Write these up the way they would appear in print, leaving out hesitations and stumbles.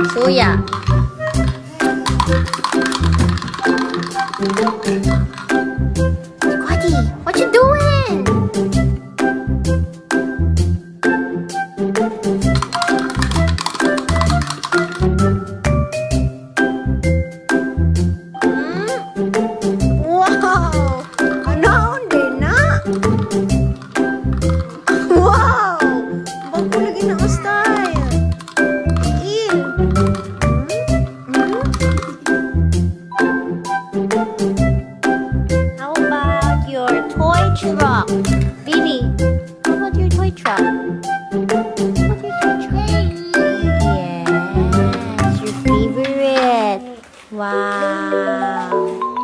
Suya. Squatty, what you doing? Wow! Ano din na? Wow! Bago lagi na ang style. Il. How about your toy truck? Baby, how about your toy truck? How about your toy truck? Yes, your favorite. Wow.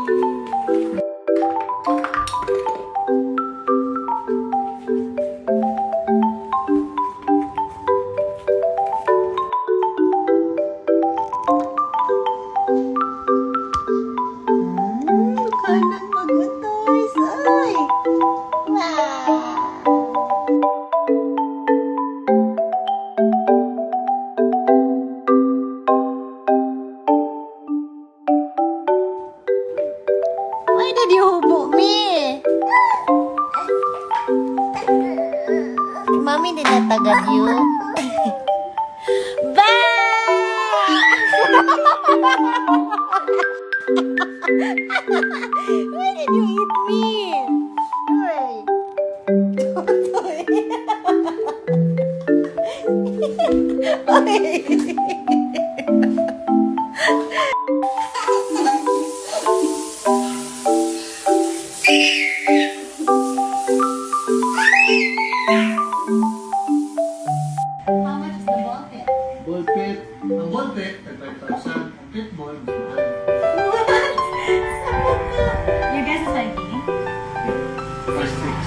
Kanang mag-toys, ay! Wow! Why did you hubo me? Mommy did not tagad you. Why did you eat me? Wait. How much is the ball pit? Ball pit. Ang ball pit, 5,000. Ang pit ball, Your guess is like me. first six.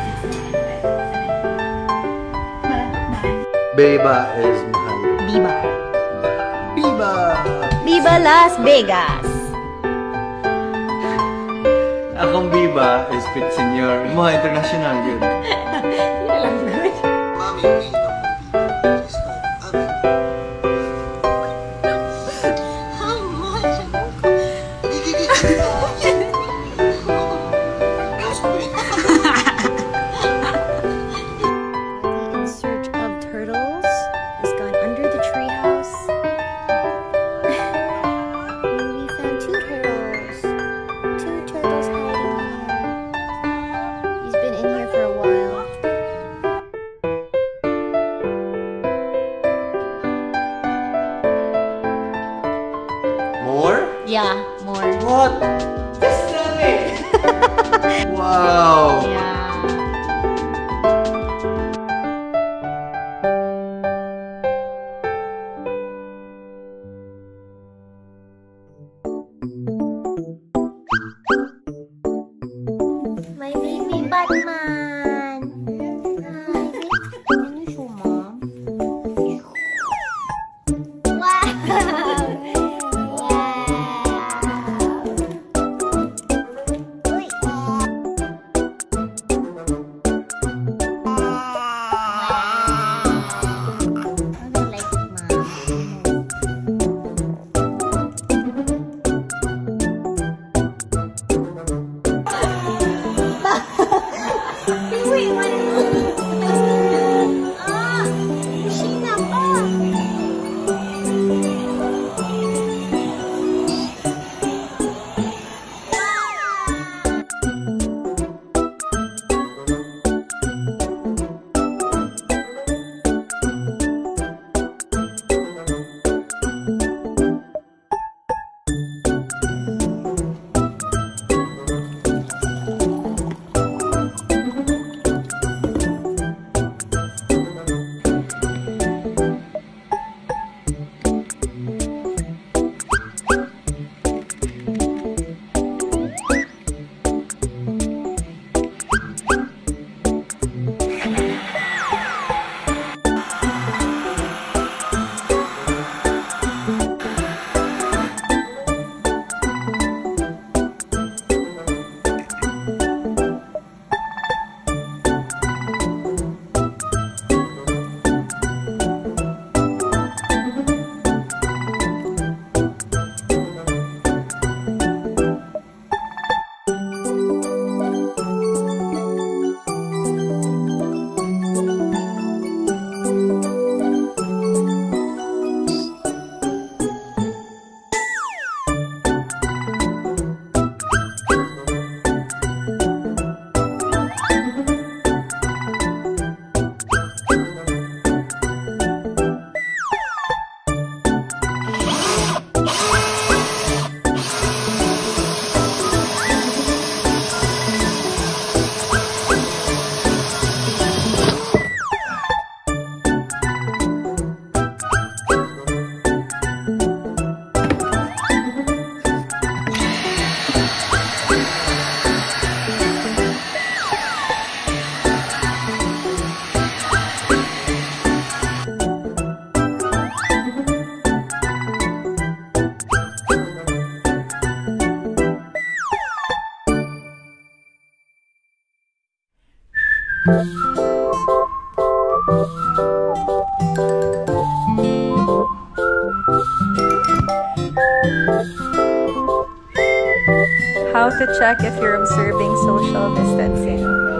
Beba is mahal. Biba. Biba! Viva Las Vegas! Akong Biba is Pit Senior. Mga international yun. Yun lang good. Mami, How much? In search of turtles has gone under the treehouse. We found two turtles. Two turtles hiding here. He's been in here for a while. more? Yeah, more. What? Just tell me! Wow! Yeah. My baby Batman. Hi. Ano siya, Mom? Wow! Wow! Uy! How to check if you're observing social distancing.